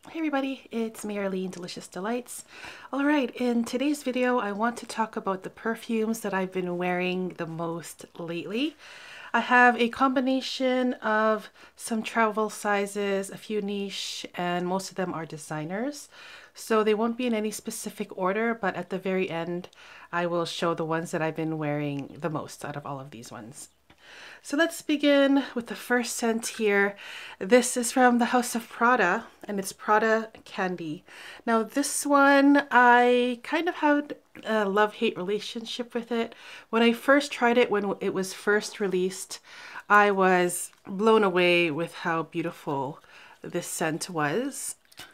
Hey everybody, it's me Arlene, Delicious Delights. Alright, in today's video I want to talk about the perfumes that I've been wearing the most lately. I have a combination of some travel sizes, a few niche, and most of them are designers. So they won't be in any specific order, but at the very end I will show the ones that I've been wearing the most out of all of these ones. So let's begin with the first scent here. This is from the House of Prada and it's Prada Candy. Now this one, I kind of had a love-hate relationship with it. When I first tried it, when it was first released, I was blown away with how beautiful this scent was.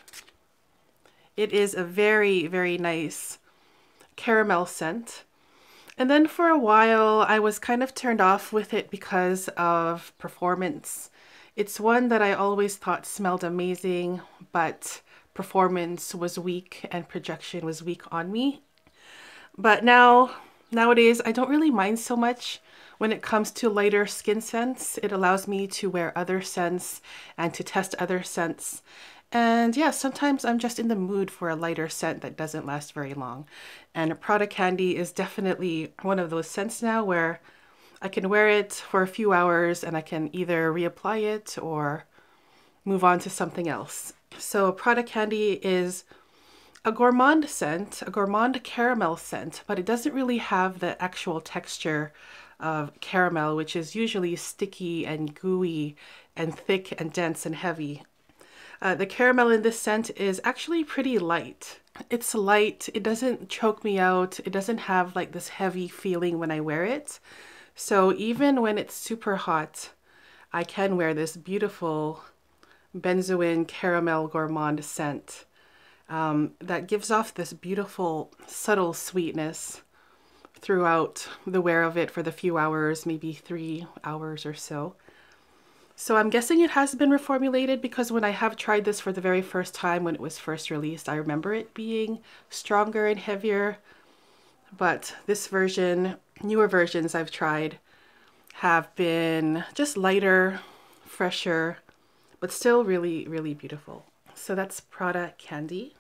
It is a very, very nice caramel scent. And then for a while, I was kind of turned off with it because of performance. It's one that I always thought smelled amazing, but performance was weak and projection was weak on me. But nowadays, I don't really mind so much when it comes to lighter skin scents. It allows me to wear other scents and to test other scents. And yeah, sometimes I'm just in the mood for a lighter scent that doesn't last very long. And Prada Candy is definitely one of those scents now where I can wear it for a few hours and I can either reapply it or move on to something else. So Prada Candy is a gourmand scent, a gourmand caramel scent, but it doesn't really have the actual texture of caramel, which is usually sticky and gooey and thick and dense and heavy. The caramel in this scent is actually pretty light. It's light, it doesn't choke me out, it doesn't have like this heavy feeling when I wear it. So even when it's super hot, I can wear this beautiful benzoin caramel gourmand scent that gives off this beautiful subtle sweetness throughout the wear of it for the few hours, maybe 3 hours or so. So I'm guessing it has been reformulated because when I have tried this for the very first time when it was first released, I remember it being stronger and heavier. But this version, newer versions I've tried, have been just lighter, fresher, but still really, really beautiful. So that's Prada Candy.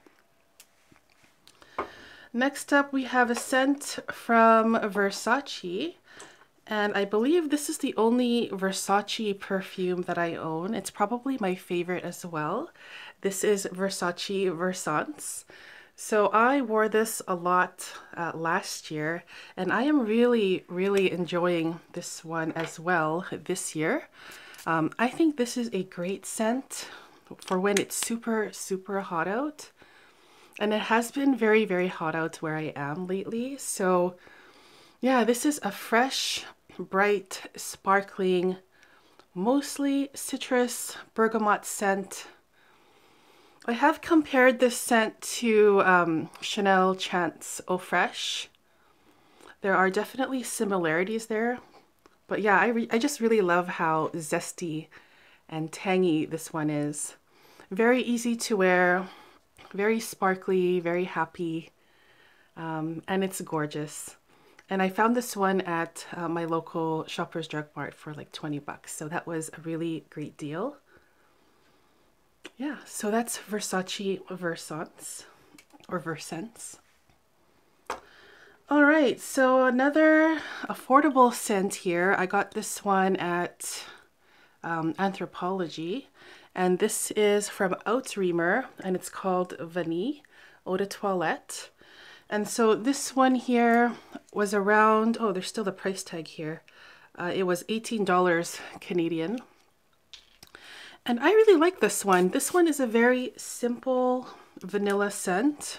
Next up, we have a scent from Versace. And I believe this is the only Versace perfume that I own. It's probably my favorite as well. This is Versace Versance. So I wore this a lot last year, and I am really, really enjoying this one as well this year. I think this is a great scent for when it's super, super hot out. And it has been very, very hot out where I am lately. So yeah, this is a fresh, bright, sparkling, mostly citrus bergamot scent. I have compared this scent to Chanel Chance Eau Fraiche. There are definitely similarities there, but yeah, I just really love how zesty and tangy this one is. Very easy to wear, very sparkly, very happy, and it's gorgeous. And I found this one at my local Shoppers Drug Mart for like 20 bucks. So that was a really great deal. Yeah, so that's Versace Versance or Versance. All right, so another affordable scent here. I got this one at Anthropologie. And this is from Outremer and it's called Vanille Eau de Toilette. And so this one here was around, oh, there's still the price tag here. It was $18 Canadian. And I really like this one. This one is a very simple vanilla scent.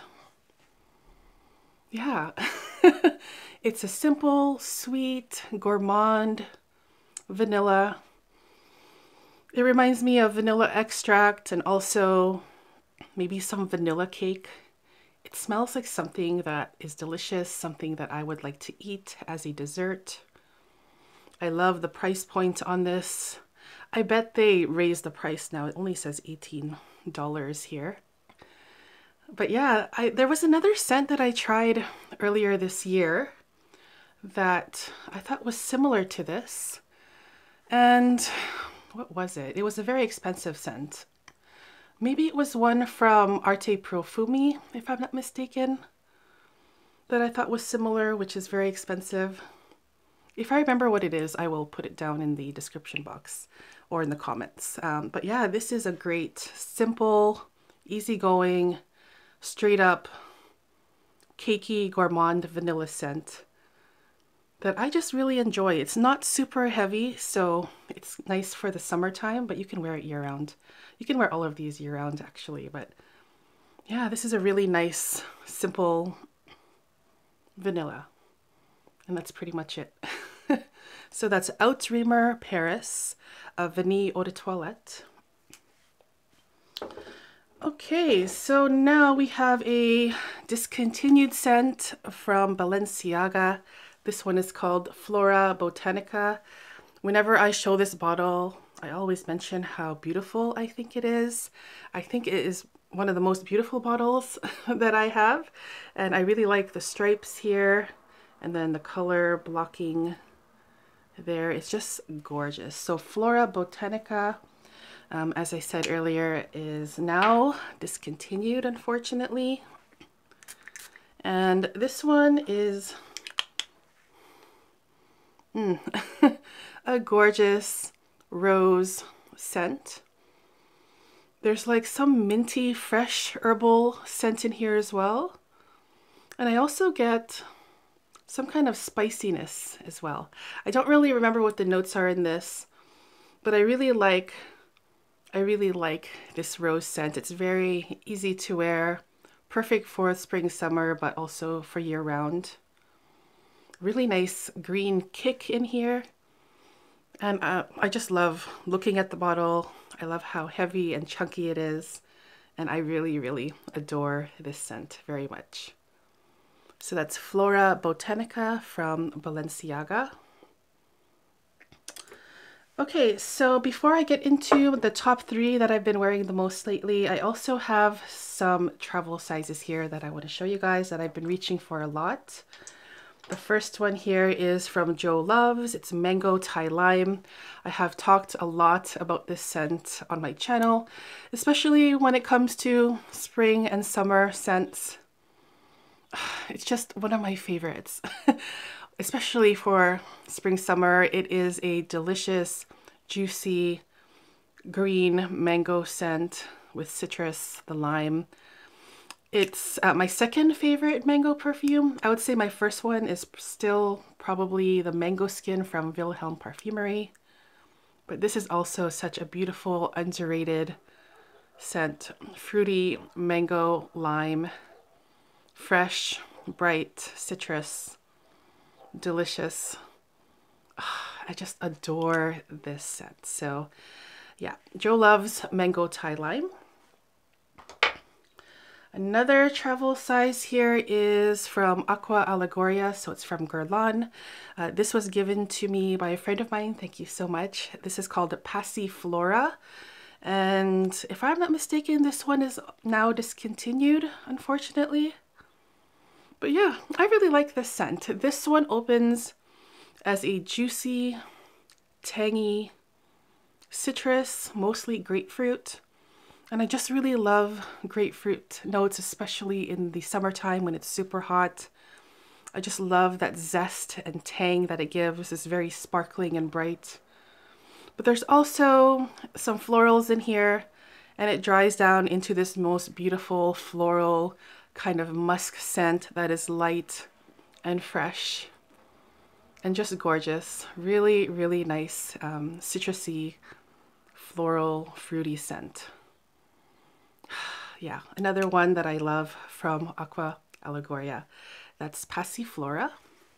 Yeah, it's a simple, sweet, gourmand vanilla. It reminds me of vanilla extract and also maybe some vanilla cake. It smells like something that is delicious, something that I would like to eat as a dessert. I love the price point on this. I bet they raised the price now. It only says $18 here. But yeah, there was another scent that I tried earlier this year that I thought was similar to this. And what was it? It was a very expensive scent. Maybe it was one from Arte Profumi, if I'm not mistaken, that I thought was similar, which is very expensive. If I remember what it is, I will put it down in the description box or in the comments. But yeah, this is a great, simple, easygoing, straight up, cakey, gourmand vanilla scent that I just really enjoy. It's not super heavy, so it's nice for the summertime, but you can wear it year round. You can wear all of these year round actually, but yeah, this is a really nice, simple vanilla. And that's pretty much it. So that's Outremer Paris, Vanille Eau de Toilette. Okay, so now we have a discontinued scent from Balenciaga. This one is called Flora Botanica. Whenever I show this bottle, I always mention how beautiful I think it is. I think it is one of the most beautiful bottles that I have. And I really like the stripes here and then the color blocking there. It's just gorgeous. So Flora Botanica, as I said earlier, is now discontinued, unfortunately. And this one is a gorgeous rose scent. There's like some minty, fresh herbal scent in here as well. And I also get some kind of spiciness as well. I don't really remember what the notes are in this, but I really like this rose scent. It's very easy to wear, perfect for spring, summer, but also for year round. Really nice green kick in here. And I just love looking at the bottle. I love how heavy and chunky it is. And I really, really adore this scent very much. So that's Flora Botanica from Balenciaga. Okay, so before I get into the top 3 that I've been wearing the most lately, I also have some travel sizes here that I want to show you guys that I've been reaching for a lot. The first one here is from Jo Loves. It's Mango Thai Lime. I have talked a lot about this scent on my channel, especially when it comes to spring and summer scents. It's just one of my favorites, especially for spring, summer. It is a delicious, juicy, green mango scent with citrus, the lime. It's my second favorite mango perfume. I would say my first one is still probably the Mango Skin from Wilhelm Parfumerie. But this is also such a beautiful, underrated scent. Fruity, mango, lime, fresh, bright, citrus, delicious. I just adore this scent. So yeah, Jo Loves Mango Thai Lime. Another travel size here is from Aqua Allegoria, so it's from Guerlain. This was given to me by a friend of mine. Thank you so much. This is called Passiflora, and if I'm not mistaken, this one is now discontinued, unfortunately. But yeah, I really like this scent. This one opens as a juicy, tangy citrus, mostly grapefruit. And I just really love grapefruit notes, especially in the summertime when it's super hot. I just love that zest and tang that it gives. It's very sparkling and bright. But there's also some florals in here, and it dries down into this most beautiful floral kind of musk scent that is light and fresh and just gorgeous. Really, really nice citrusy, floral, fruity scent. Yeah, another one that I love from Aqua Allegoria. That's Passiflora.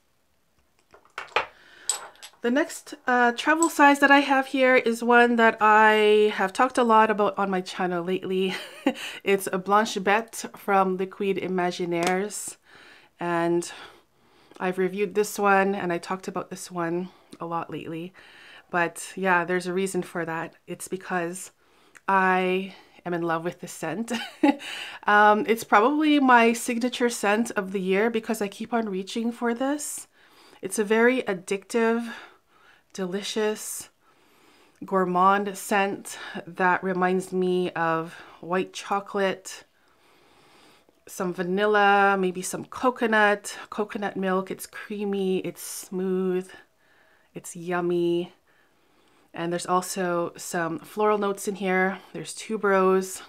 The next travel size that I have here is one that I have talked a lot about on my channel lately. It's a Blanche Bête from Liquide Imaginaires. And I've reviewed this one and I talked about this one a lot lately. But yeah, there's a reason for that. It's because I am in love with this scent. It's probably my signature scent of the year because I keep on reaching for this. It's a very addictive, delicious, gourmand scent that reminds me of white chocolate, some vanilla, maybe some coconut milk. It's creamy, it's smooth, it's yummy. And there's also some floral notes in here. There's tuberose.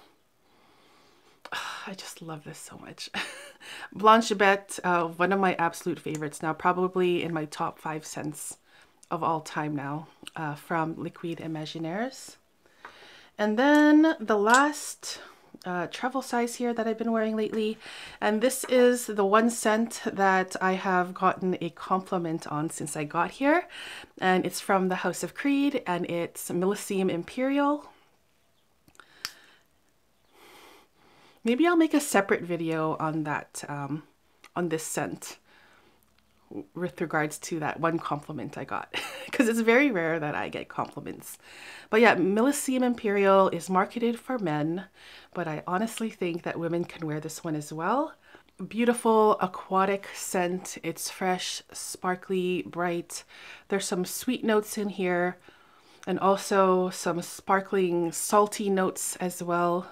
I just love this so much. Blanche Bête, one of my absolute favorites now, probably in my top 5 scents of all time now, from Liquide Imaginaires. And then the last travel size here that I've been wearing lately, and this is the one scent that I have gotten a compliment on since I got here, and it's from the House of Creed, and it's Millésime Imperial. Maybe I'll make a separate video on that, on this scent with regards to that one compliment I got, because it's very rare that I get compliments. But yeah, Millésime Imperial is marketed for men, but I honestly think that women can wear this one as well. Beautiful aquatic scent. It's fresh, sparkly, bright. There's some sweet notes in here and also some sparkling salty notes as well.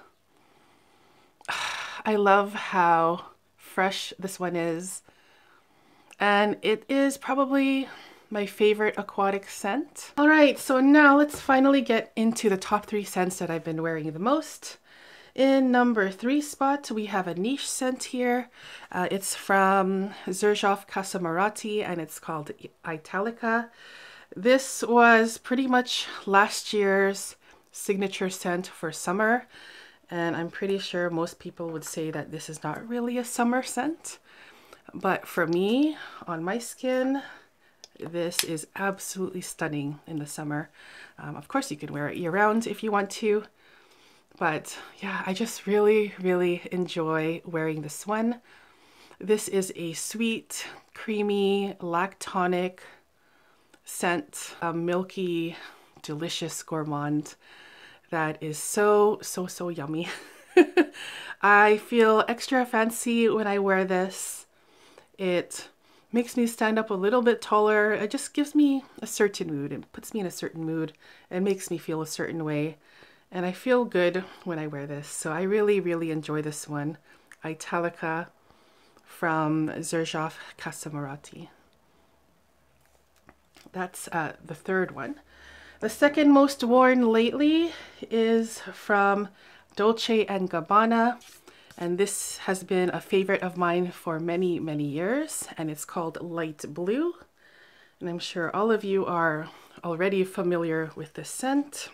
I love how fresh this one is, and it is probably my favorite aquatic scent. All right, so now let's finally get into the top 3 scents that I've been wearing the most. In number 3 spot, we have a niche scent here. It's from Xerjoff Casa Moratti, and it's called Italica. This was pretty much last year's signature scent for summer, and I'm pretty sure most people would say that this is not really a summer scent. But for me, on my skin, this is absolutely stunning in the summer. Of course, you can wear it year-round if you want to. But yeah, I just really, really enjoy wearing this one. This is a sweet, creamy, lactonic scent, a milky, delicious gourmand that is so yummy. I feel extra fancy when I wear this. It makes me stand up a little bit taller. It just gives me a certain mood. It puts me in a certain mood and makes me feel a certain way. And I feel good when I wear this. So I really, really enjoy this one. Italica from Xerjoff Casa Moratti. That's the third one. The second most worn lately is from Dolce & Gabbana, and this has been a favorite of mine for many, many years, and it's called Light Blue. And I'm sure all of you are already familiar with this scent.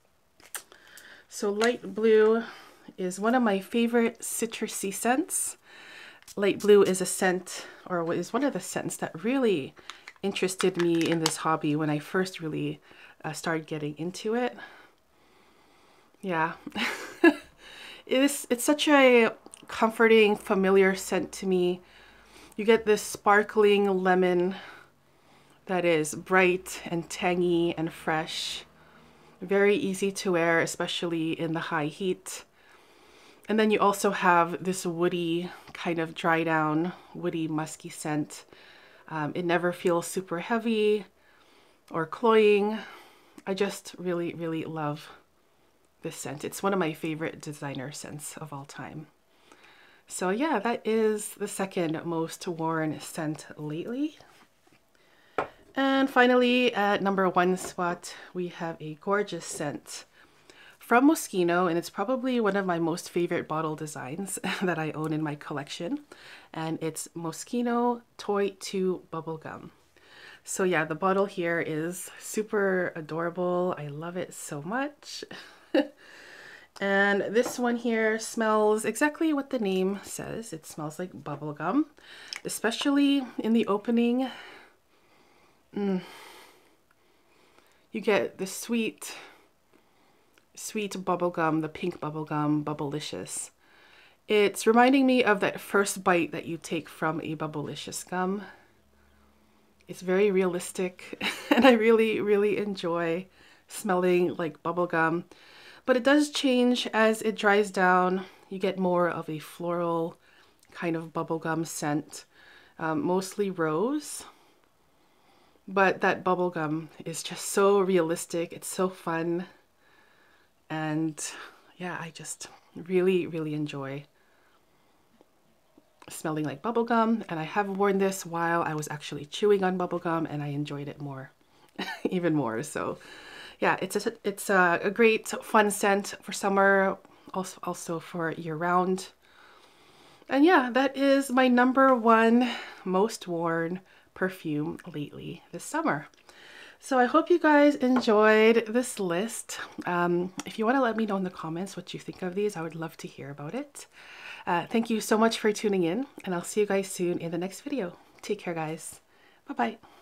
So Light Blue is one of my favorite citrusy scents. Light Blue is a scent, or is one of the scents that really interested me in this hobby when I first really started getting into it. Yeah, it's such a comforting, familiar scent to me. You get this sparkling lemon that is bright and tangy and fresh. Very easy to wear, especially in the high heat. And then you also have this woody, kind of dry down, woody, musky scent. It never feels super heavy or cloying. I just really, really love this scent. It's one of my favorite designer scents of all time. So yeah, that is the second most worn scent lately. And finally, at number 1 spot, we have a gorgeous scent from Moschino, and it's probably one of my most favorite bottle designs that I own in my collection. And it's Moschino Toy 2 Bubblegum. So yeah, the bottle here is super adorable. I love it so much. And this one here smells exactly what the name says. It smells like bubblegum, especially in the opening. You get the sweet bubblegum, the pink bubblegum, Bubblicious. It's reminding me of that first bite that you take from a Bubblicious gum. It's very realistic, and I really, really enjoy smelling like bubblegum. But it does change as it dries down. You get more of a floral kind of bubblegum scent, mostly rose. but that bubblegum is just so realistic. It's so fun. And yeah, I just really, really enjoy smelling like bubblegum. And I have worn this while I was actually chewing on bubblegum, and I enjoyed it more, even more. So yeah, it's a great fun scent for summer, also for year round. And yeah, that is my #1 most worn perfume lately this summer. So I hope you guys enjoyed this list. If you want to let me know in the comments what you think of these, I would love to hear about it. Thank you so much for tuning in, and I'll see you guys soon in the next video. Take care, guys. Bye-bye.